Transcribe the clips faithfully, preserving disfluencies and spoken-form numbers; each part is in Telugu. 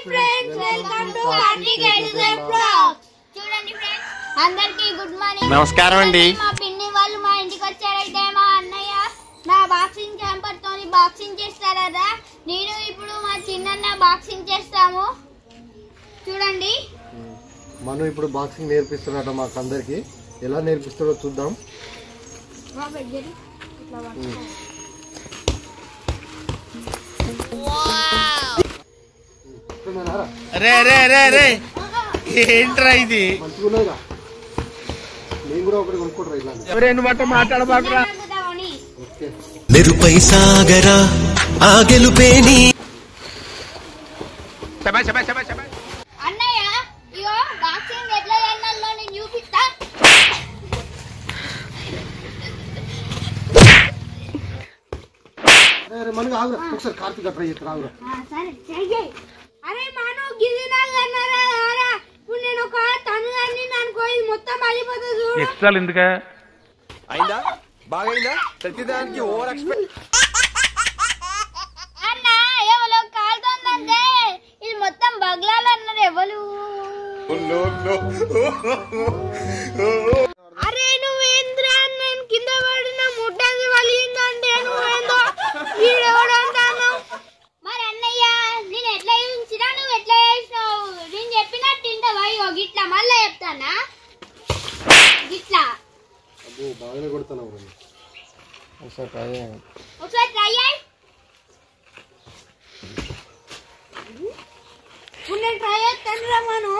friends, welcome to Karthik AtoZ vlog. చూడండి ఫ్రెండ్స్, అందరికీ గుడ్ మార్నింగ్. నమస్కారం అండి. మా పిన్ని వాళ్ళు మా ఇంటికి వచ్చారంటే మా అన్నయ్య నా బాక్సింగ్ క్యాంపర్ తోని బాక్సింగ్ చేస్తారదా. నేను ఇప్పుడు మా చిన్నన్న బాక్సింగ్ చేస్తాము. చూడండి, మనం ఇప్పుడు బాక్సింగ్ నేర్పిస్తున్నట మాకు అందరికి. ఎలా నేర్పిస్తాడో చూద్దాం. రే రే రే రే ఏంట్రా ఇది? మంచిగున్నాయిగా, నేను కూడా ఒకటి కొనుక్కుంటారా ఇట్లా మాట్లాడబాకురా. నిరుపై సాగరా ఆ గెలుపేని అన్నయ్య ఇగో బాక్సింగ్ ఎట్లా చేయాలో నేను చూపిస్తా. మనకి ఆగురా, ఒకసారి కార్తీక్ ట్రై చేస్తా. ఆగురా. అరే మాను గిరినారా ఇప్పుడు నేను ఒక తను అన్ని అనుకో ఇది మొత్తం పడిపోతుంది చూడు. ఎక్స్ట్రాలు ఎందుకా? అయిందా? బాగైందా? ప్రతిదానికి ఓవర్ ఎక్స్పెక్ట్. అన్న ఎవరో కాలుతోందంటే ఇది మొత్తం బగ్లాలు అన్నారు ఎవరు. అరే నువ్వేంద్రా, నేను కింద పడిన ముట్టది వలిగిందంటే నువ్వేందో వీడెవడంటాను. మరి అన్నయ్య నేను ఎట్లా చూసినా నువ్వు ఎట్లా చేసినావు? నేను చెప్పినట్టు ఇంటవా? ఇగో గిట్లా మళ్ళా చెప్తానా, గిట్లా బాగానే కొడుతున్నావు. ఒకసారి ట్రై చేయండి. ఒకసారి ట్రై చేయి. ఇప్పుడు నేను ట్రై చేస్తాను రా మను.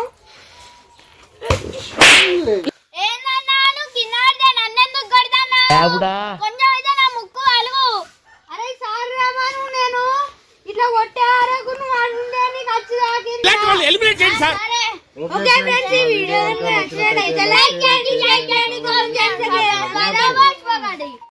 ఏందన్నా నువ్వు కింద పడితే నన్నెందుకు కొడతానా? కొంచెం అయితే నా ముక్కు అలుగు. అరే సారీ రా మను, నేను ఇట్లా కొట్టే వరకు నువ్వు అంటే నీకు వచ్చి తాకింది. ఓకే ఫ్రెండ్స్, ఈ వీడియో